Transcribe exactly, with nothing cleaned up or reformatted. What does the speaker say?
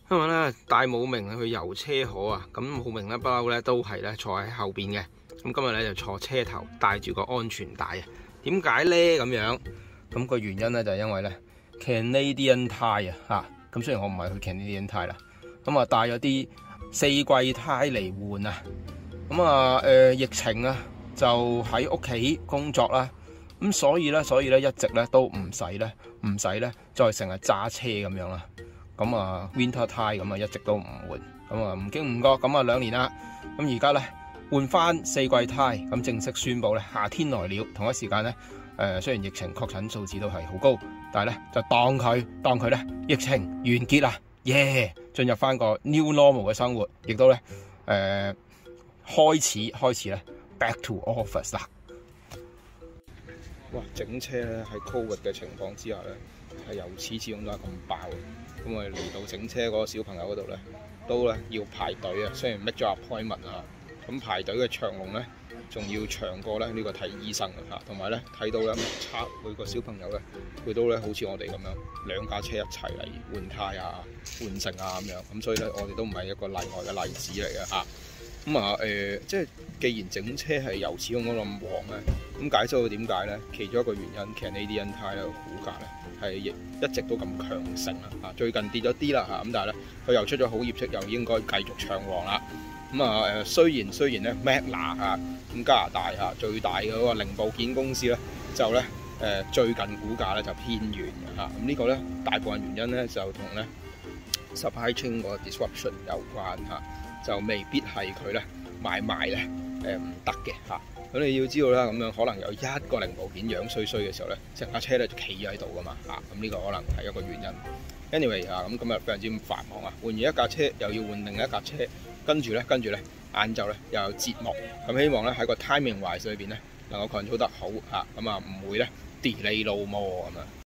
因為咧帶武明去遊車河啊，咁武明咧不嬲咧都係咧坐喺後邊嘅，咁今日咧就坐車頭，帶住個安全帶啊。點解咧咁樣？咁個原因咧就係因為咧 Canadian Tire 啊嚇，咁雖然我唔係去 Canadian Tire啦，咁啊帶咗啲四季胎嚟換啊。咁啊誒疫情啊就喺屋企工作啦，咁所以咧所以咧一直咧都唔使咧唔使咧再成日揸車咁樣啦。咁啊 Winter Tire 咁啊一直都唔換，咁啊唔經唔覺咁啊兩年啦，咁而家咧換翻四季胎，咁正式宣布咧夏天來了。同一時間咧誒雖然疫情確診數字都係好高，但係咧就當佢當佢咧疫情完結啦，耶、yeah! 進入翻個 New Normal 嘅生活，亦都咧誒、呃、開始開始咧 Back to Office 啦。哇！整車咧喺 Covid 嘅情況之下咧係由始至終都係咁爆。咁我哋嚟到整車嗰個小朋友嗰度咧，都咧要排隊啊。雖然 make 咗 appointment 啊，咁排隊嘅長龍咧，仲要長過咧呢個睇醫生啊。同埋咧睇到咧測每個小朋友咧，佢都咧好似我哋咁樣兩架車一齊嚟換胎啊、換成啊咁樣。咁所以咧，我哋都唔係一個例外嘅例子嚟嘅嚇。咁啊誒，即係既然整車係由始至終咁旺咧，咁解釋到點解咧？其中一個原因 Canadian Tire 嘅股價咧係亦一直都咁強盛啦嚇，最近跌咗啲啦嚇，咁但係咧佢又出咗好業績，又應該繼續長旺啦。咁啊誒，雖然雖然咧 Magna 嚇咁加拿大嚇最大嘅嗰個零部件公司咧，就咧誒最近股價咧就偏軟嘅嚇。咁、這、呢個咧大部分原因咧就同咧 supply chain 個 disruption 有關嚇。就未必係佢咧買賣咧誒唔得嘅嚇，咁你要知道啦，咁樣可能有一個零部件樣衰衰嘅時候咧，成架車咧就企咗喺度噶嘛嚇，咁呢個可能係一個原因。Anyway 啊，咁今日非常之繁忙啊，換完一架車又要換另一架車，跟住咧跟住咧晏晝咧又有節目，咁希望咧喺個 timing wise 裏邊咧能夠 control 得好嚇，咁啊唔會咧 delay 路摩咁啊。